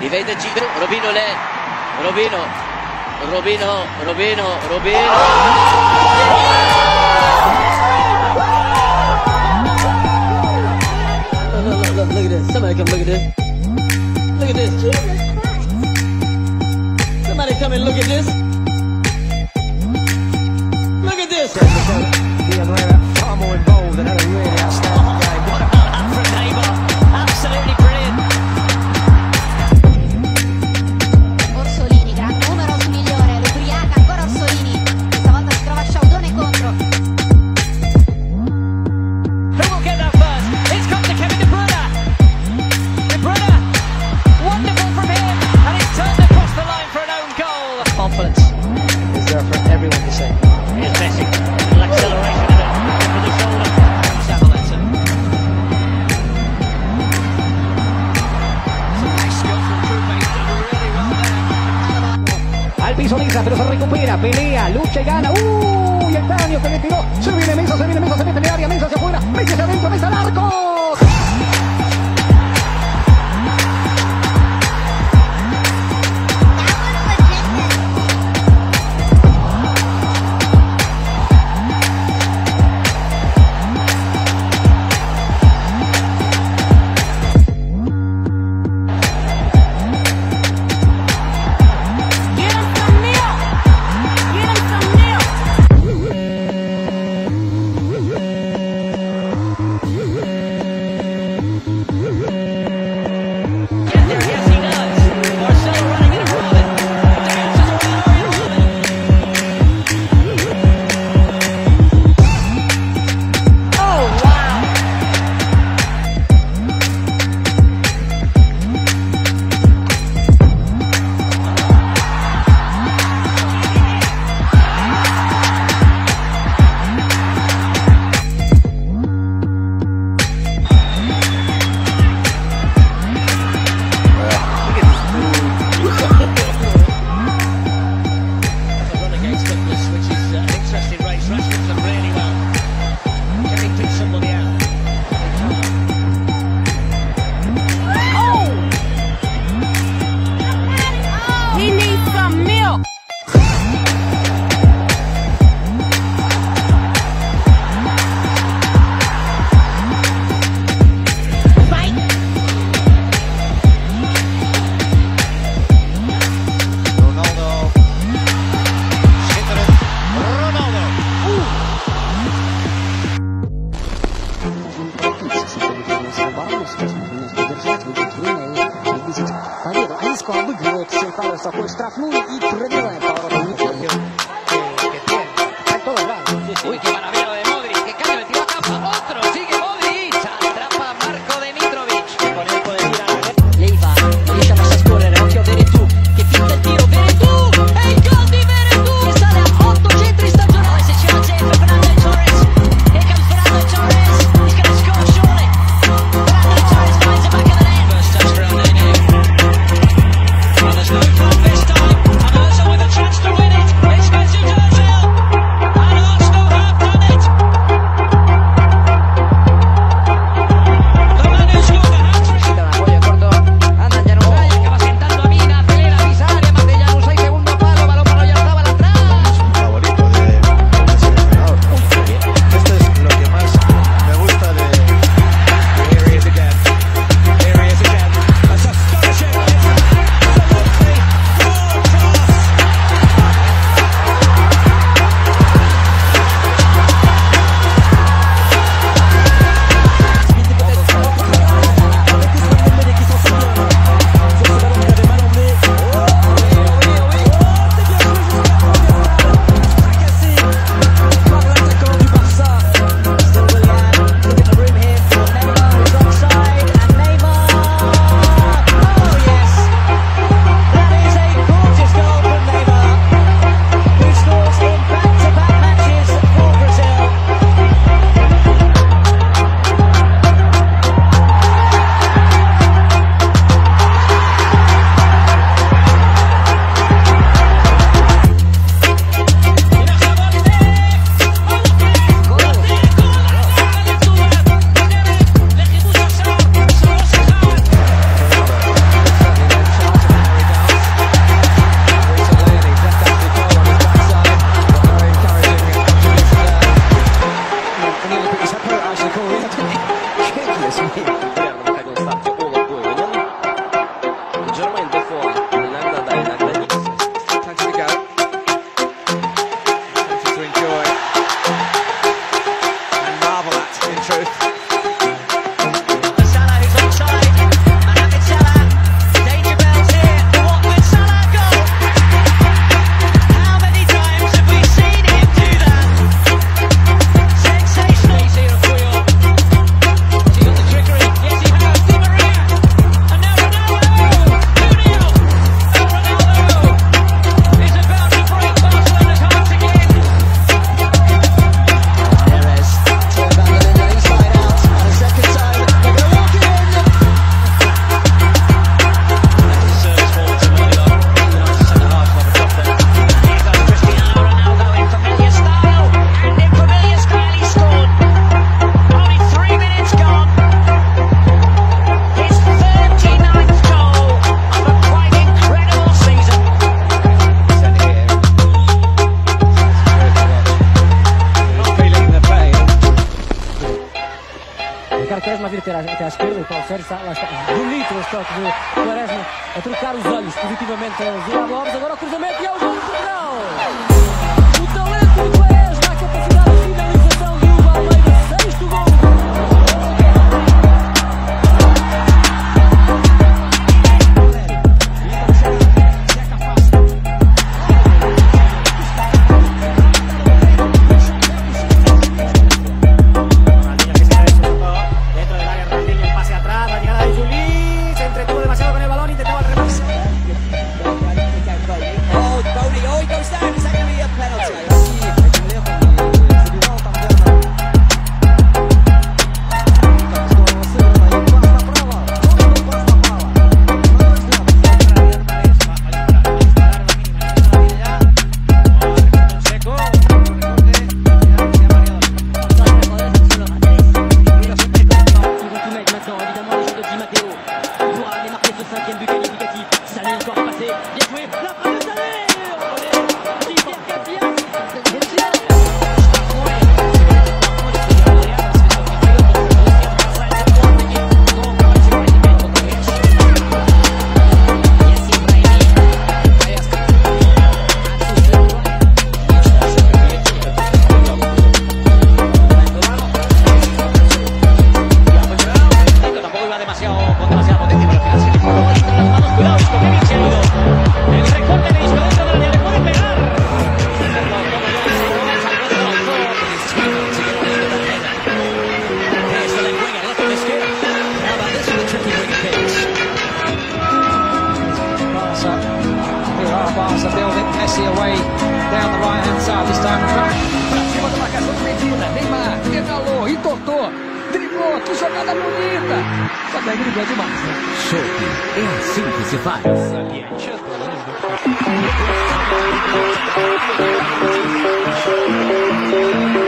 Die weet het Giro, Robino lei, Robino. Look at this. Somebody come look at this. Look at this. Somebody come and look at this. Look at this. Far more involved and had a really outstanding game. What about that from Neymar? Absolutely brilliant. Orsolini, gran numero sul migliore, lo ubriaca ancora Orsolini. Questa volta si trova Sciaudone contro. Who will get that first? It's come to Kevin De Bruyne. De Bruyne, wonderful from him, and it's turned across the line for an own goal. Confidence is there for everyone to see. Here's Messi, a little acceleration in it, with the shoulder. Zabaleta. Some nice skill from Koundé, he's done really well there. Al piso Lisa, pero se recupera, pelea, lucha y gana. Y el daño que le tiró. Se viene Mesa, se mete en el área, Mesa hacia afuera, Messi hacia adentro, Mesa al arco. Isco обыгрывает Сейфару с такой штрафную и пробивает поворотом. Uy, qué maravilla lo de Modric, que cae, metió a tapa, otro, sigue Modric, atrapa Marco de Mitrovic. Con él puede tirar. Leiva, non riesce a lasciare scorrere, occhio a Veretù, che finta il tiro, Veretù, e il gol di Veretù, che sale a 8 centri stagionali. Se c'è un centro, Fernando Torres, here comes Fernando Torres, he's going to score surely. Fernando Torres finds it back in the net. First touch for El Nene. Well, there's no clock this time, and Ozil with a chance to win it, it's o Paulo Sérgio está, lá está, bonito o toque de Quaresma a trocar os olhos positivamente a Zé Alves. Agora o cruzamento e é o gol de Portugal. O talento de Quaresma, a capacidade de finalização de Hugo Almeida, sexto gol. Barca building, Messi away down the right hand side this time around. Pra cima da marcação do Medina, Neymar, pedalou, entortou, driblou, que jogada bonita. Só que aí driblou demais, né? Chope, é assim que se faz.